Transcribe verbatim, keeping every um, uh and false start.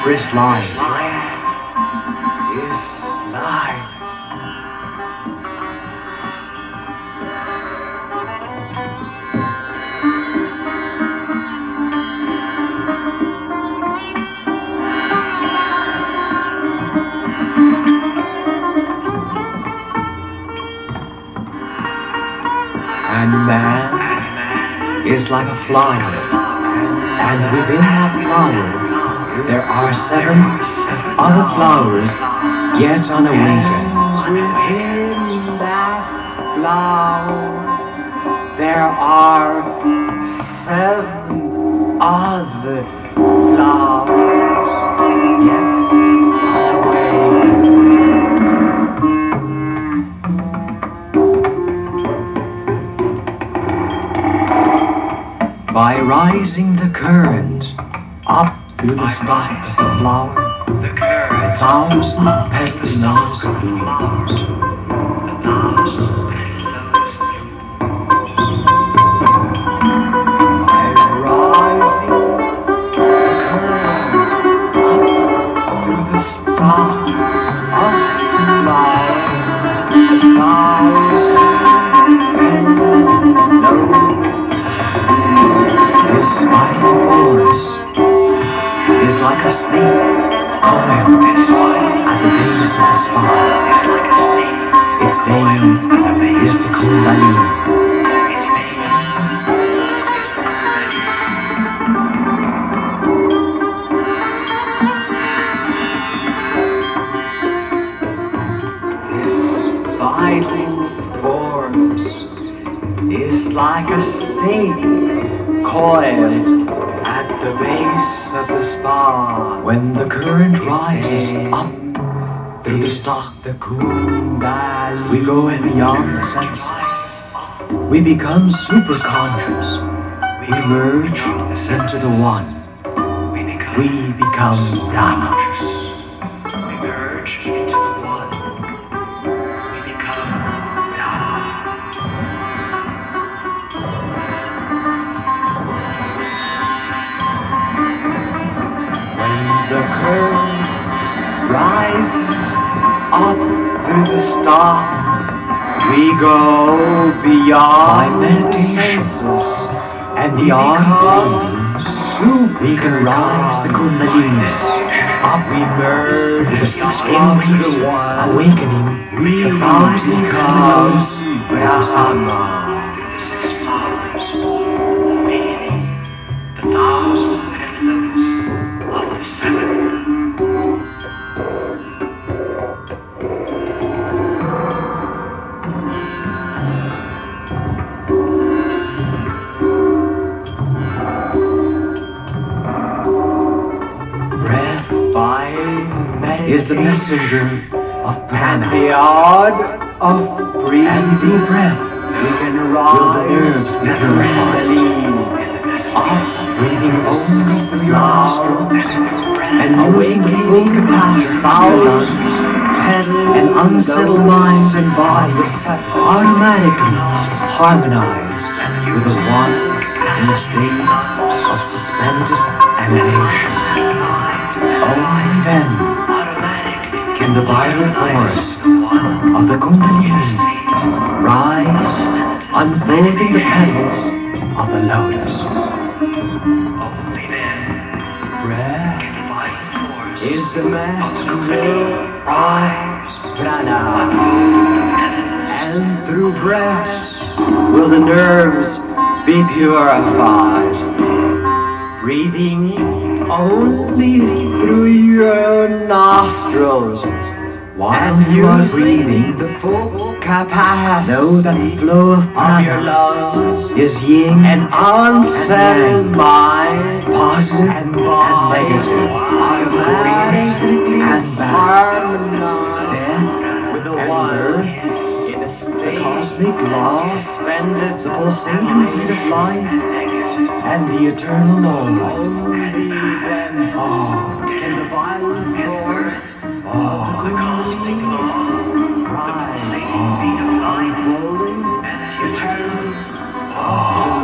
is life. Is life. And man is like a flower, and within that flower there are seven other flowers yet unawakened. Within that flower there are seven other flowers yet unawakened. By rising the current up through the stalk of the flower, a thousand petals blooms. By rising the current up through the stalk of the flower, a thousand petals. This vital force is like a snake coiled at the base of the spine. Its name is the Kundalini. This vital force is like a snake coiled at the base of the spine. When the current rises up through the stalk, the Kundalini, we go beyond the senses. We become super conscious. We merge into the one. We become Prana. We merge into the one. We become Prana. The current rises up through the stalk. We go beyond the senses and beyond dreams. We can rise the Kundalini up. We merge the six into the one, awakening we the thousand colors Prana. Is the messenger of Prana. And the art of breathing. And through breath, we can rise the nerves be purified. Of breathing only through your nostrils and using the full capacity of your lungs, an unsettled mind and body automatically harmonize with the one in a state of suspended animation. Only then can the vital force of the Kundalini rise, unfolding the petals of the lotus. Breath is the messenger of Prana, and through breath will the nerves be purified. Breathing only through your nostrils. While you are breathing the full capacity, know that the flow of prana is yin and unsettled mind, positive and negative, good and bad, death with the one in a state of cosmic law, suspended the pulsating beat of life and the eternal moment. Only then can the violent force of the cosmic law rise, unfolding the petals of